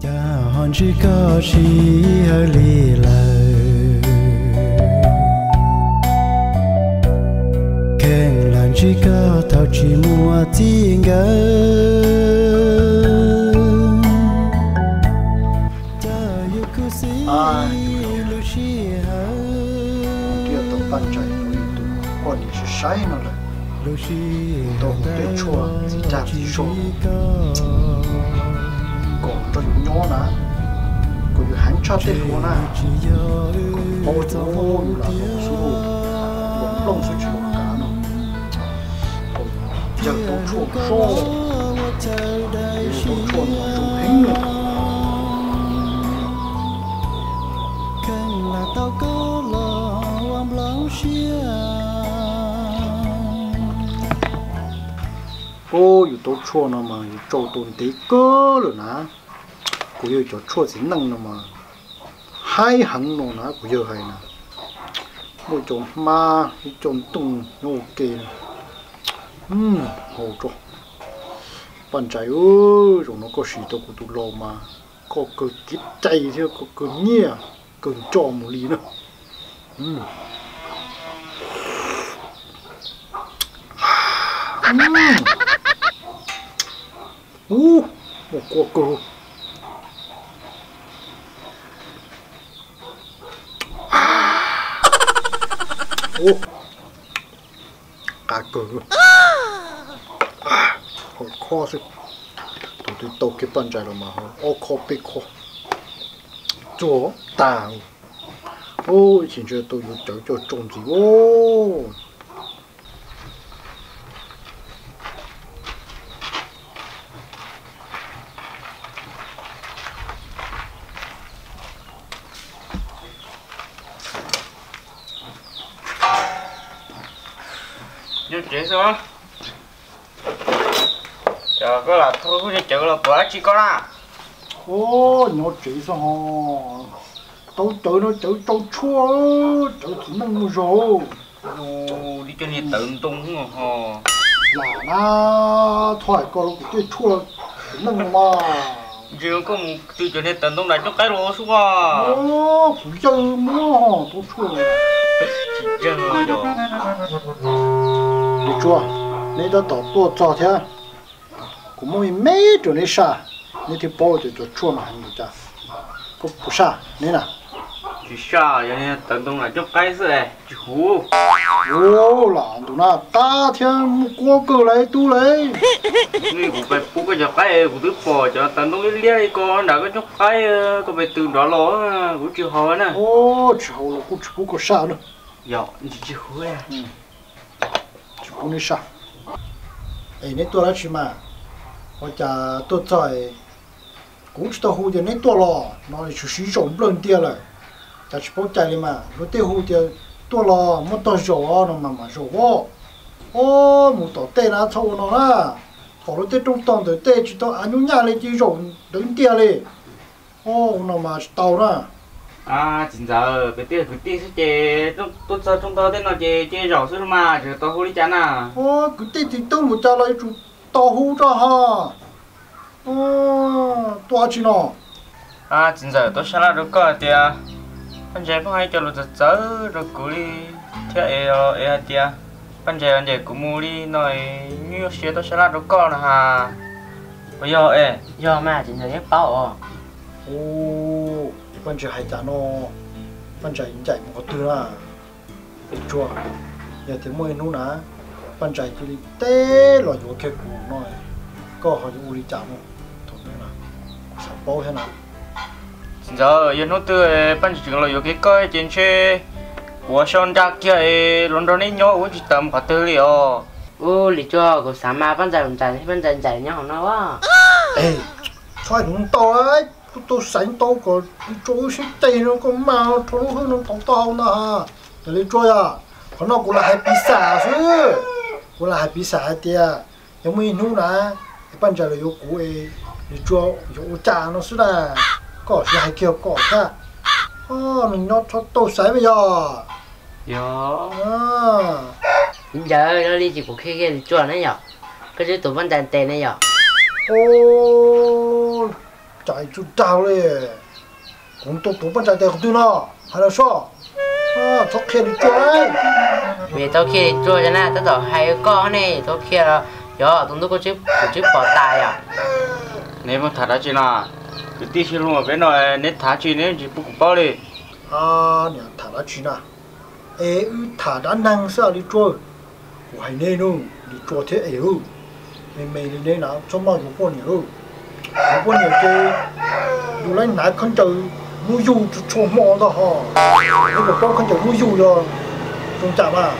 hòn chỉ có chỉ hơi lì lời khen làm chỉ có thao chỉ mua tiếng gơ điều tôi ban chạy tôi còn đi sẽ sai nó là tôi để chua thì chả gì chua còn cho nhỏ nè cònอยู่หันชอบเต้นหัวน่ะโอ้โหอยู่ละสู้ลงสุดชิวกันเนาะจะต้องช่วยช่วยต้องช่วยมาจุ่มหิ้งเลยโอ้อยู่ตัวช่วยนะมาอยู่โจตุนตีก็เลยนะกูอยู่จะช่วยสินั่งนะมาให้หันโน่นะกูอยู่ให้นะมูจงมาจงตุงโอเคโหจ้ะปัญจัยจงน้องก็สีตัวกูตุโลมาก็เกิดจิตใจเท่าก็เกิดเงี้ยเกิดจอมลีนะหมกกลัวโอ้กาเกือหดคอสิตัวที่โตกี่ปันใจเรามาโอ้คอปิคอจั่วตาโอ้ฉันเจอตัวอยู่เจอจจงจีโอ้ như chị sao chờ có là thôi cái chữ là bữa chỉ có là ô nhỏ chị sao tao chữ nó chữ tao chua chữ chỉ năng rồi đi cho đi tự tung không hò là na thoại coi nó cái chua chỉ năng mà chưa có một tiêu chuẩn để tự tung lại cho cái lỗ xuống à ô phụ chơi mua tao chua chỉ chơi rồi đi chua nếu đã tao tua cho thế cũng mới mấy chỗ này sa nếu thì bao giờ cho chua mà hành được có不sa nên là chỉ sa vậy nên tự tung lại cho cái gì này chỉ hú ô là tụi nó ta thiên qua cơ lấy tu lấy người cũng phải bố cái cho cái cũng tiếp phò cho tự tung lấy lia con đã có cho cái có phải từ đó lỗ cũng chịu hỏi nè ô chịu là cũng chịu có sa nữa dạ chỉ hú à chịu cũng đi sa ấy nên tôi nói chứ mà hoặc là tôi chơi cũng chỉ tao hú thì nên tôi lo nó chỉ sử dụng lần tiền rồi ta chỉ bảo chạy mà lúc tiêu hú thì tôi lo muốn tao rổ nó mà rổ ô một tao tê nó thâu nó là họ lúc tiêu trong tông từ tê chỉ tao ăn nhung nhà lên chỉ rổ đứng tiền lên ô nó mà tao đó à chính giờ cái tiền sẽ chế tôi cho chúng tôi tên là chế rau xưa mà chứ tôi hú đi chán à ô cái tiền thì tôi một trả lại chú tao hú cho ha ô tôi chỉ nó à chính giờ tôi sẽ làm được cái tiền anh chị không hay cho lụt giật rồi cứ đi theo em tiền anh chị cũng mua đi nói như xe tôi sẽ làm được cái nè ha bây giờ giờ mà chính giờ nhớ bảo ô bạn chỉ hay trả nó bạn chỉ chạy một thứ là chua giờ thì mua nó nè bạn chạy chỉ đi té rồi vô cái củ nó có họ đi đi chạm không thôi nữa là sao bao thế nào giờ yên nó từ ban chỉ là有cái trên xe của son ra kia lần đó nên nhớ chỉ tầm phải từ liệu lý cho có sáng mà ban giải nhau nó quá ê thôi đúng tôi tôi sáng tôi có chỗ xích tay nó có màu thôi nó to nè lý cho à còn nó cũng là hai bí xả chứ cũng là hai bí xả tiệt giống như nó nè ban chỉ là有股诶lý cho有炸nó是的có gì hay kêu có cả mình nó tôi sáng bây giờ giờ nó đi chỉ có cái chua này nhở cái tụi ban tàn tè này nhở ô chạy chút trào lên cũng tôi bắt chạy tay của tôi nó hay là sao thoát kia đi chơi vì tao kia đi chơi cho nên tao tao hay con này tao kia là giờ tụi nó có chip bỏ tài à nếu mà thả ra chuyện nào cứ tí xíu luôn mà cái này nếu thả chuyện nếu chỉ bụng bao đi nè thả ra chuyện nào thả đã năng sao đi chơi của hai nên luôn đi chơi thế ấy mình đi đây nào cho mọi người quan nhiều cái dù lấy nãy không chờ nuôi du cho mò đó ha nếu mà con không chờ nuôi du rồi không chả mà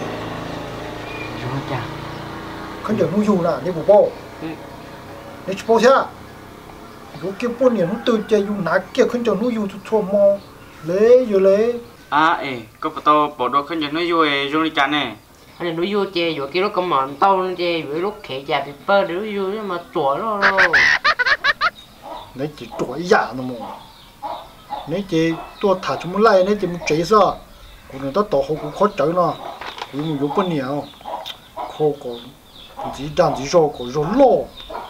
không chờ nuôi du nè nếu mà bao nếu bao thế如果半年都对着用哪个肯定路有就错么？嘞有嘞。 có bắt đầu bỏ đồ khăn chân nó vô rồi đi chán nè. anh này nó vô chè vô kia nó cầm mòn tao nó chè với lúc khẽ già bị bơ nó vô mà chùa nó nãy chỉ chùa giả nó mà. nãy chỉ tôi thả chúng lại nãy chỉ một chế sao? còn người ta tổ hậu cũng khó chơi nó. vì mình vô半年khó còn chỉ đàn chỉ rồi có rồi lo.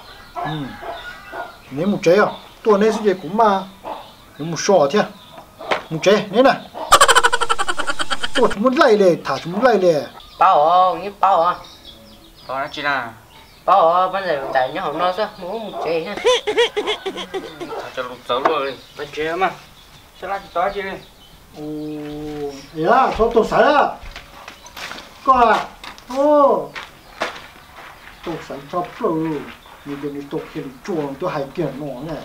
nếu một chế tôi nên sẽ cũng mà nếu một sò thế một chế nè này tôi muốn lấy lên thả chúng lấy lên bao như bao Còn nó chỉ là bao bây giờ tại nhớ hôm nay sao muốn một chế ha thả cho lục tấu rồi bên chế mà sẽ là chỉ tối chứ đi dạ tôi xài á coi tôi xài cho rồi như cái này tôi kia chuồng tôi hay kiện nó này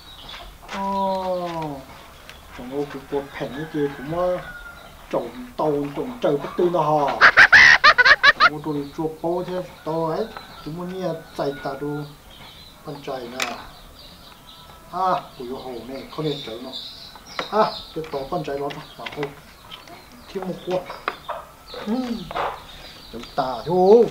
trong ô cái bột phèn cái kia cũng trộn trồng trời bất tư nó hò ô tôi chuột bao thế to ấy chúng mình nghe chạy ta đu con chạy nè bùi hồ này không nên chạy nó cái to con chạy nó mà thôi thiếu một quả chúng ta thôi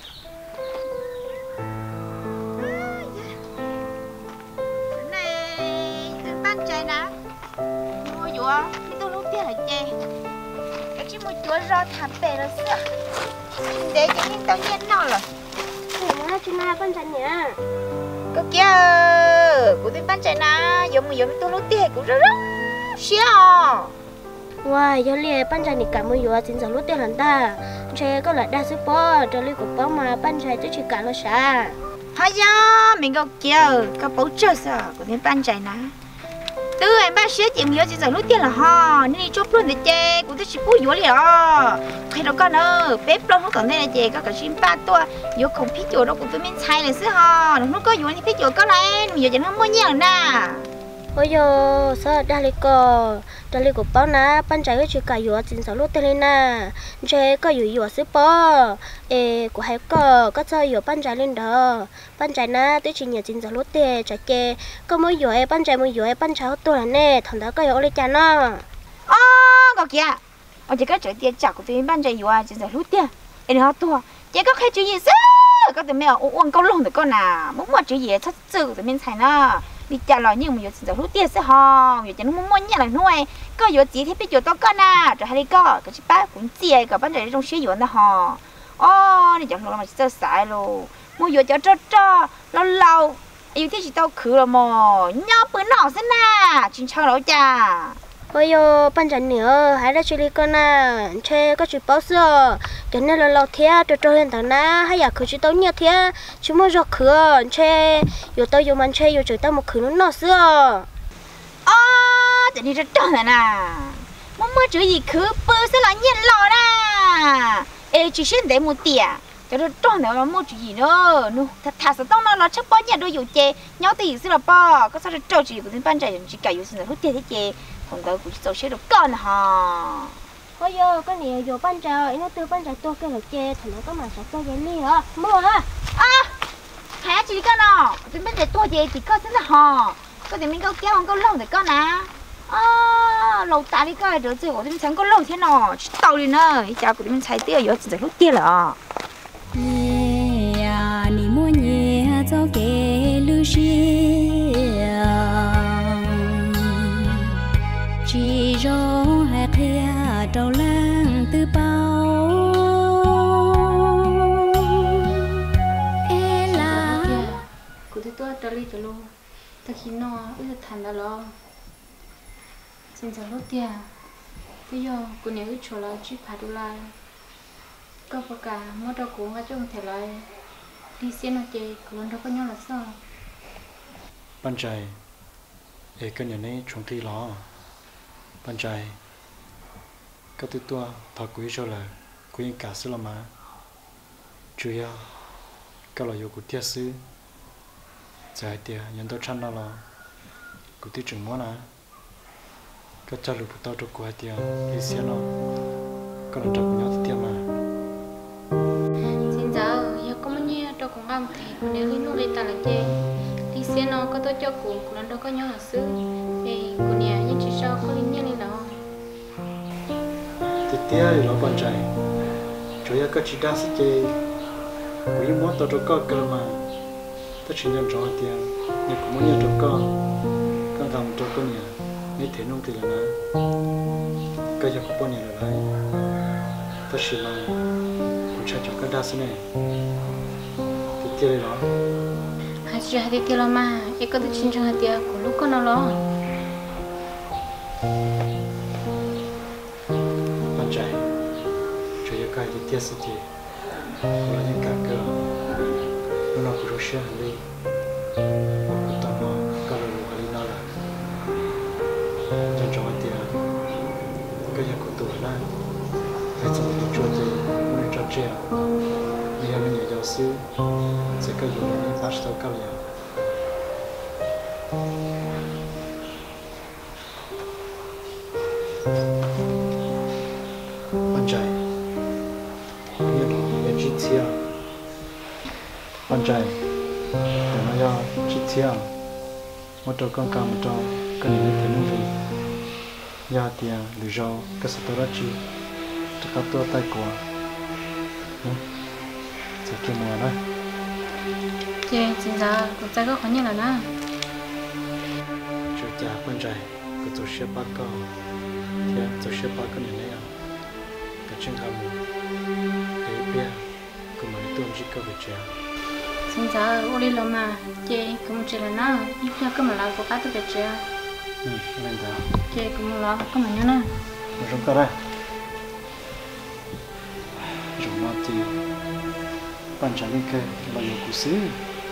chúa rau thảm bể rồi xưa để cho nên tao nhiên nó rồi nè chú na con chạy nhá có kia của tôi bán chạy na giống tôi lúc tiền cũng rất xíu wow giờ liền bán chạy này cả mấy giờ chính giờ lúc tiền lần ta chơi có lại đa số bò cho liên cục bò mà bán chạy tôi chỉ cả lo xa hay ya mình có kia có bố trợ sao của tôi bán chạy na từ em ba xíu chị nhớ chỉ giờ lúc tiền là ho nên đi chốt luôn để chơi cũng tôi chỉ bố vô liền khi đó con ơi bếp luôn nó còn đây là chơi có cả chim ba tua vô không biết chỗ đâu cũng tôi mình xài là xíu ho nó có vô thì biết chỗ có lên giờ chỉ nó mua nhiều nè ôi yo sao đa lì của bao na bán chạy cái chỉ cả vô chính giờ lúc tiền lên nè chơi có vô xíu bò của hai có sao vô bán chạy lên đó bán chạy na tôi chỉ nhớ chính giờ lúc tiền chạy kê có mới vô bán chạy tôi là nè thằng đó có vô lấy cha nó có kìa chỉ có chạy tiền chặt của tôi bán chạy vô chính giờ lúc tiền em nó tua chỉ có khai chữ gì sao có tụi mèo uống câu lông tụi con nào muốn mua chữ gì thật sự tụi mình xài nó đi chả lo nhưng mà giờ lúc tiền sẽ ho giờ nó muốn nhặt là nuôi có giờ chỉ thấy biết giờ to con à rồi hay đi có cái chị bác cũng chia cái vấn đề trong sử dụng nó ho này chẳng lo mà sơ sài luôn mua giờ cho lâu yêu thích chỉ tao khử là mò nhau bữa nọ thế nè chính xác đó cha ôi yo bán chạy nữa hay là chơi con à chơi có chuyện bao giờ cho nên là lâu thế cho hiện tại na hay là khử chỉ tao nhiều thế chúng mới cho khử chơi yo tao yo man chơi yo chơi tao một khử nó xưa cho nên rất này nè muốn mua chữ gì khử bơ sẽ là nhiên lò nè chỉ xin để một tiền cho nó tròn này là mua chữ gì nữa thật sự tao nó chắc bao nhiêu đôi dù chơi nhau thì sẽ là bao có sao trâu chữ của những ban chạy chỉ cả yêu sinh hút tiền thế chơi còn tao cũng chỉ được con hả ôi yo cái này yo bán chạy nó từ bán chạy tôi cái là chơi thì nó có mà sao tôi vậy đi hả mua hả hả chị con nào tụi bên để tôi về thì con sẽ là hò có thể mình câu kéo con câu lông để con à lâu ta đi coi rồi chứ của tụi mình có lông thế nào tàu đi nữa chào của tụi mình xài tiêu rồi chỉ hút tiền là ni mua nhẹ cho kẻ lưu chỉ do hạt hea trâu lang từ bao của tôi trâu li trâu ta khi nó ít thành đó lo xin chào lúc tia bây giờ cô nếu chỗ là chỉ phải đu lại có bao cả mỗi đầu cũng ở trong thể lại đi xem nó chơi còn đâu có nhau là sao ban trái cái nhà này trồng thi ló ban trái các thứ tua thọ quý cho là quý cả sư mà chủ yếu các loại của thiết sư giải tiền nhân tố chăn đó là của tiêu chuẩn món à các cha lục tao cho của tiền đi xem nó các loại trâu của nhau tiền mà xin chào giờ có mấy nhiêu trâu cũng ăn thì nếu đi nuôi ta là chơi đi xem nó có tôi cho của nó đâu có nhau là sư thì của nhà nhưng chỉ sao có linh nhân này đó thì tia thì nó ban trái chủ yếu các chị đang sẽ chơi của những món tao cho cái mà tất nhiên là rõ tiền nhưng cũng muốn nhận được con làm cho con nhà nếu thế nông thì là nó cái giờ của con nhà là lại tất nhiên là cũng sẽ cho cái đa số này thì tiêu đó hai chị hai tiêu là mà cái có được chín trong hai tiêu của lúc con nó lo bạn trai chủ yếu cái tiêu sẽ chỉ là những cái nó cũng rất là hay một tấm nó có được một cái nó là trong trong thì cái nhà của tôi là phải cho tôi cho tôi muốn cho trẻ bây giờ mình nhà giáo sư sẽ có những phát sau cái này bạn trai như là những chiếc xe bạn trai để nó cho chiếc xe một trâu con cam một trâu cái này thì nó vì gia tiền lừa dối cái sự đó chi tất cả tôi tay của sẽ kêu mùa đó chơi xin chào của ta có khó như là nó chú cha bạn trai của tôi sẽ bắt con thì tôi sẽ bắt con này à cái chuyện tham để biết của mình tôi chỉ có việc chơi xin chào ô đi lo mà chơi cũng chơi là nó ít ra có mà làm của cá tôi về chơi nên là chơi cũng lo có mà nhớ nó một trong cái này dùng nó thì bạn trai những cái là nhiều cú xí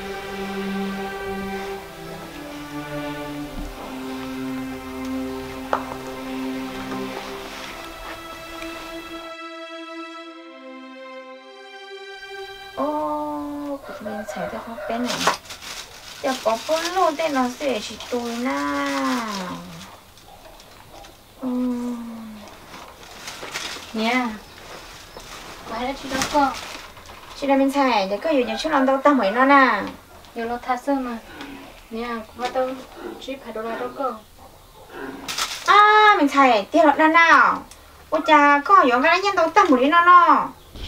mình xảy ra khó bên này giờ có bốn lô tên nó sẽ chỉ tôi na nha phải là chị đâu có chị là mình xài để có nhiều những chút làm đâu ta mới nó nè nhiều lô thà sơ mà nha cũng bắt đầu chỉ phải đô la đâu có mình xài tiền lọt nào ôi cha có nhiều cái nhân đâu ta mới nó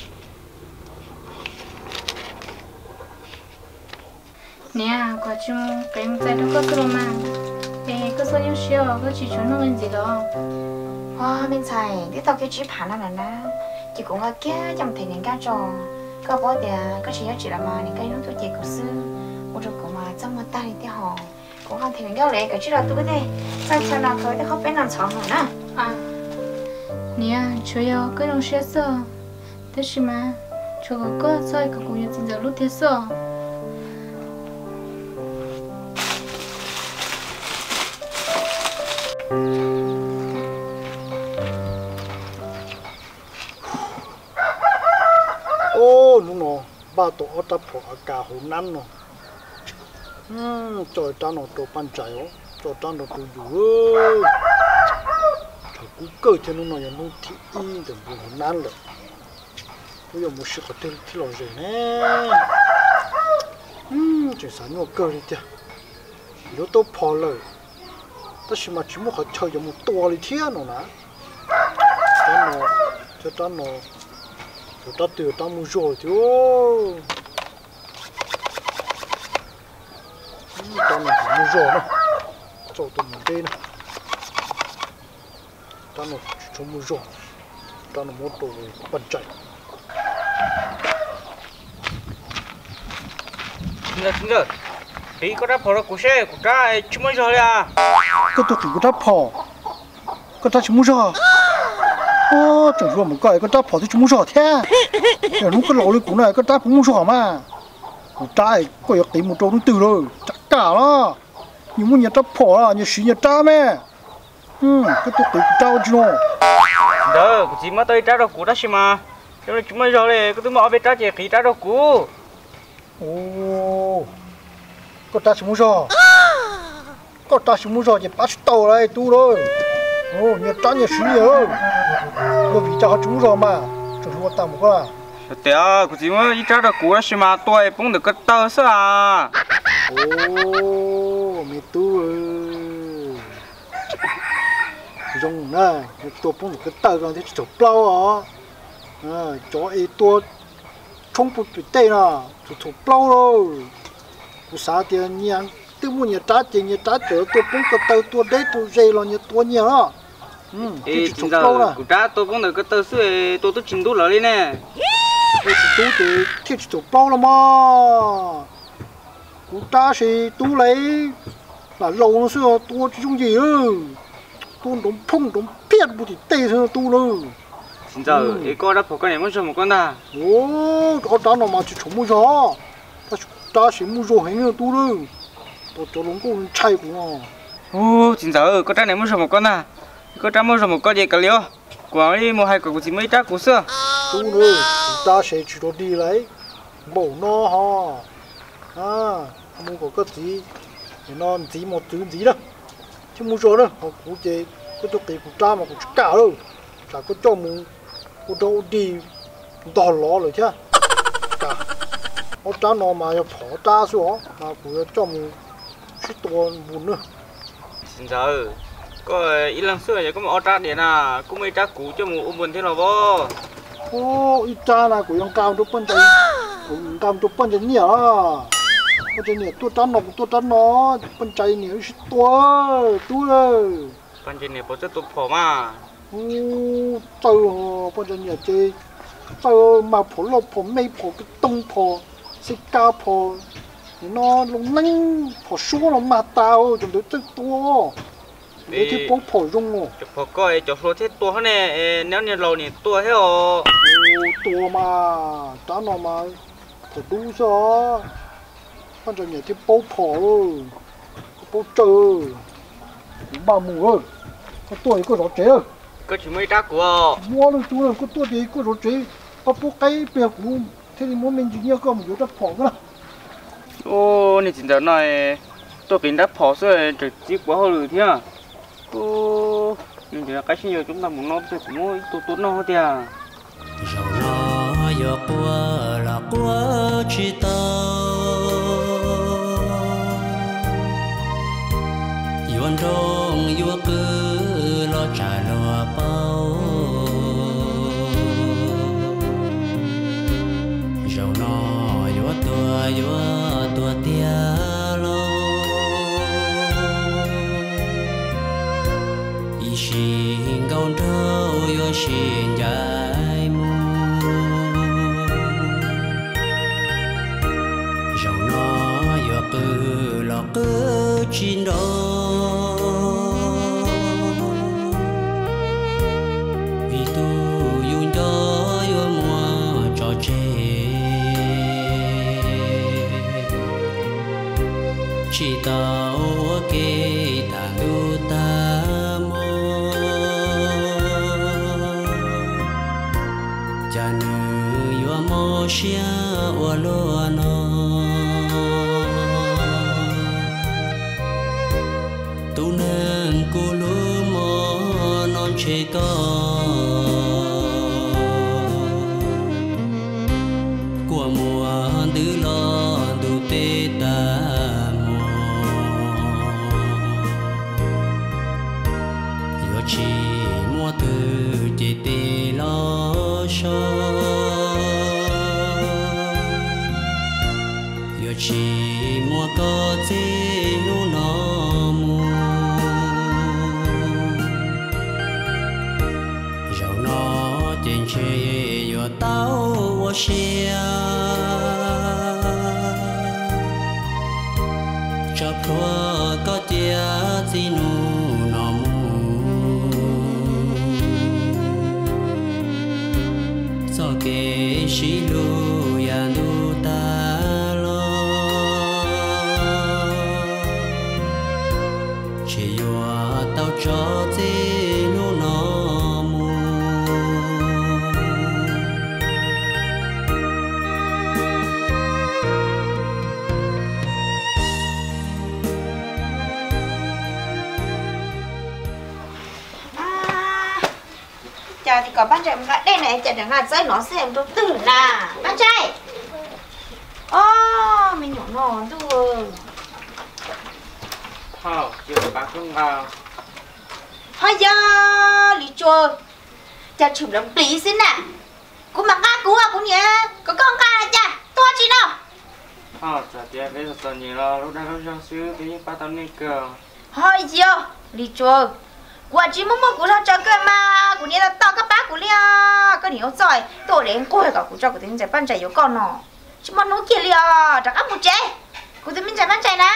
nè có chung cái tay đâu có cơ mà cái số những siêu có chỉ chuẩn nó gì đó mình xài cái tao cái chỉ phản là nè chỉ cũng là kia trong thời những cái trò có bao giờ có chỉ là mà những cái nó tôi chỉ có sư một chỗ cũng mà trong một tay thì họ cũng không thể những cái lẽ cái chỉ là tôi thế sao cho nó khởi để không biết làm sao nữa nè nè chủ yếu cái đồng siêu sơ thế mà chỗ có soi có cũng như giờ lúc thế sơ nó nó ba tổ ở tập của cả hồ năn nó trời ta nó tổ ban trái ó trời ta nó tổ dữ trời cú cơ cho nó nó thị y từ hồ năn rồi bây giờ một sự có tiền thì lo gì nè chỉ sao nó cơ đi chứ nếu tôi phò lời tất nhiên mà chỉ một họ chơi một tua đi thiên nó nè ta nó cho ta nó tôi đã từ ta mua rồi chứ ta mình phải mua rồi nè cho tôi mình đây nè ta nó cho mua rồi ta nó mua đồ bẩn chạy chính rồi khi có đáp phò đó của xe của trai chúng mới rồi à cái tôi chỉ có đáp phò có ta chỉ muốn rồi ô chẳng rồi một cái có đáp phò thì chỉ muốn rồi thế để lúc cái lỗ của này có đáp cũng muốn rồi mà của trai có được tìm một chỗ từ rồi chắc cả đó nhưng muốn nhặt đáp phò là nhặt xí nhặt ta mẹ cái tôi tự trao chứ nó đó chỉ mà tôi trả được của đó xí mà cho nên chúng mới rồi này cái tôi mà về trả chỉ khi trả được của ô có ta chỉ muốn rồi có ta chỉ muốn rồi thì bắt tàu này tu rồi ô nhặt ta nhặt xí rồi có vì cho họ chúng rồi mà chúng tôi tao một cái thế à chỉ mà đi trả được của đó xí mà tôi cũng được cái tờ sao à ô mẹ tu ơi dùng này tôi cũng được cái tờ rồi thì chụp lâu à cho ấy tôi không bút bị tê nè chụp lâu rồi tôi xả tiền nhang tôi muốn nhặt trả tiền nhặt trả tôi cũng có tờ tôi đấy tôi dây rồi nhặt tôi nhiều đó chụp lâu nè của trả tôi cũng được cái tờ xưa tôi chỉnh đủ lại nè tôi thì thiết chụp lâu lắm mà của trả thì tôi lấy là lâu nó xưa tôi chung gì tôi đóng phun đóng piệt bút thì tê thôi tôi nữa 진짜 이거 다 볼까 내면 좀 먹거나 오 어따 너 마치 전무서 다 신무서 행여 두르 또 저런 거는 차이구나 오 진짜 이거 다 내면 좀 먹거나 이거 다 먹으면 먹거 gì cả liêu quả đi mua hai quả chỉ mấy trái củ sữa 두르 다 sẽ chỉ đi lấy bổ nó ha mua có cái gì thì nó chỉ một thứ gì đó chứ mua rồi đó cụ gì cái chỗ tiền của ta mà cũng cả đâu chả có cho mua cô đâu đi đòi lọ rồi chứ cả ông cha nó mà要跑大xuống mà cũng cho mình chút tiền buồn nữa 진짜 có ít lần xưa vậy có một trả điện à cũng mấy trả cũ cho một ôm buồn thế nào vô ô ít cha là của ông cao chục phân trái cũng cao chục phân trái nhiều à phân trái nhiều tôi trả nó phân trái nhiều ít tôi phân trái nhiều bao giờ tôi phò mà tao bây giờ nhà chơi tao mà phổ lộc phổ mây phổ cái tông phổ xí ca phổ nó lùng nắng phổ số nó mà tao chúng tôi tức to để thì bóng phổ rung rồi phổ coi cho phổ thế to hơn nè nếu như lâu này to thế rồi to mà ta nó mà phổ đủ sao bây giờ nhà thì bóng phổ rồi bóng chơi ba mùa rồi có tuổi có rõ chế rồi có chỉ mấy trái của mua được tôi có tôi thì có rồi chế có bố cái bè của thế thì muốn mình chỉ nhớ có một chút phỏ nữa ô này 진짜 này tôi kiến đã phò rồi trực tiếp quá hồi thế à ô nhưng chỉ là cái nhiều chúng ta muốn nó thì cũng muốn tốt nó thôi à dầu nó giờ qua là qua chỉ tao yuan trong yuan cứ lo trả lo bao dầu nó yuan tua tia lo y xin gạo trâu yuan xin dài mu dầu nó yuan cứ lo cứ chín đó chỉ tao kê ta lu ta mô cha nữ yo mô xia wa lo no tu nâng cô lu mô non chê của mùa tư lo du tê ta chỉ mua từ chỉ tê lo cho giờ chỉ mua có gì nu nó mua dầu nó trên chơi giờ tao thua có chia gì nu nọ mu so kê shi lu ya nu ta lo chỉ yo tao cho gì nu nọ mu chào thì có bạn trai ngã đây này chả đừng ngã dây nó xem tôi tử nà bạn trai mình nhỏ nó được chưa bác không vào hay da lý trôi chả chụp lắm tí xin nè cũng mà ngã cũng nhé có con ca này chả to chi nào chả tiếc đấy rồi nhiều lo lúc đó nó xíu cái ba tao này cơ hay da lý trôi quả chỉ muốn mua của nó cho cơ mà của nhà to các bác của lia cái nhiều rồi tôi đến coi cả của cho của tiếng giải ban chạy yếu con nó chứ mà nó kia lia chắc ăn một trái của tôi mình giải ban chạy nè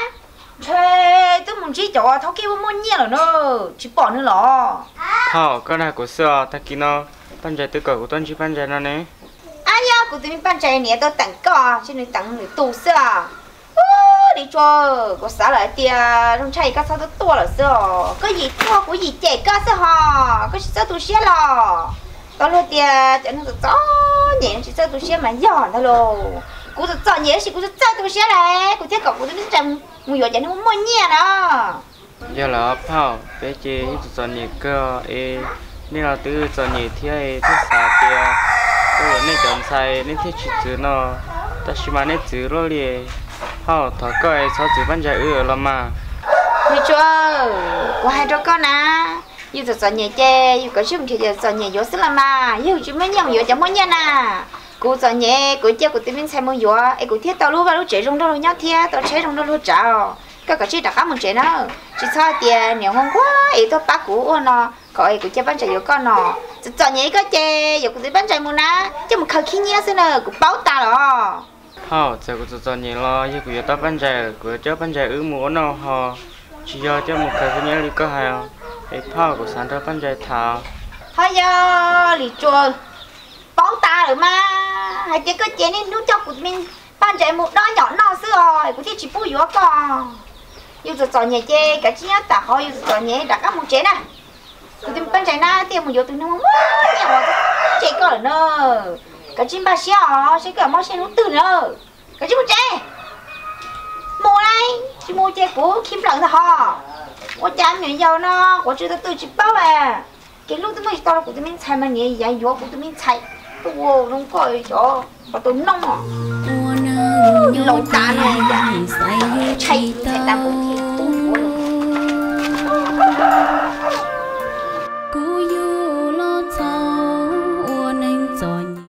thế tôi muốn chỉ cho thao kia mua nhiều rồi nó chỉ bỏ nữa lo cái này của xưa ta kia nó ban chạy từ cỡ của tôi chỉ ban chạy nó nè ai ya của tôi mình ban chạy nè tôi tặng co chứ nên tặng người tù xưa đi cho có xã lại tia trong chạy các sao to là sao cái gì to của gì chạy các sao hả cái sao tôi xé lò tao lo tia cho nó to nhẹ chỉ sao tôi xé mà giòn thôi lo cũng tôi to nhẹ chỉ cũng sao tôi xé này cũng thế cậu cũng tôi trồng mùi giò cho nó mua nhẹ đó giờ là phao bé chị tôi nhẹ cơ nên là từ tôi nhẹ thì tôi xả tia tôi nên chọn sai nên thiết chỉ chữ nó ta chỉ mà nên chữ rồi liền thọ coi sao chữ ban chạy lắm mà đi cho có hai đứa con à yêu giờ nhẹ chê yêu có chung thì giờ nhẹ yếu xí làm mà yêu chúng mấy nhau yếu chẳng muốn nha nè cô giờ nhẹ cô chơi cô tìm mình xem mua yếu ấy cô thiết tao lúc vào lúc chế trong đó lúc nhau thiết tao chế trong đó lúc chào cái chỉ đặt cá một chế nữa chỉ sao tiền nhiều không quá ấy tôi bác cũ nó coi cô chơi ban chạy yếu con nó giờ nhẹ có chê yêu cô tìm ban chạy mua ná chứ một khởi khi nhẹ xí nữa cô báo ta rồi giờ của tôi nhìn lo như của tôi ban chạy của cháu ban chạy muốn nó chỉ do cho một cái nhớ đi có hay cái phao của sản ban chạy thảo hay giờ lì chua bóng ta rồi mà hay chỉ có chuyện nên cho của mình ban chạy một đó nhỏ nó xưa rồi của thì chỉ bùi vô con yêu giờ nhẹ chê cả chi ta hỏi yêu giờ nhẹ đặt các một chế nè của thì ban chạy na tiền một vô từ nó muốn nhiều chế có nữa cả chim ba xíu sẽ cả món xe nó từ nữa cả chim một chế mua đây chỉ mua chế của kim lợn thôi hả我家没有呢，我觉得都去包哎，给路都没到了，我这边菜嘛也也有，我这边菜，我弄过咗，我都弄啊，老大呢，菜菜大不甜。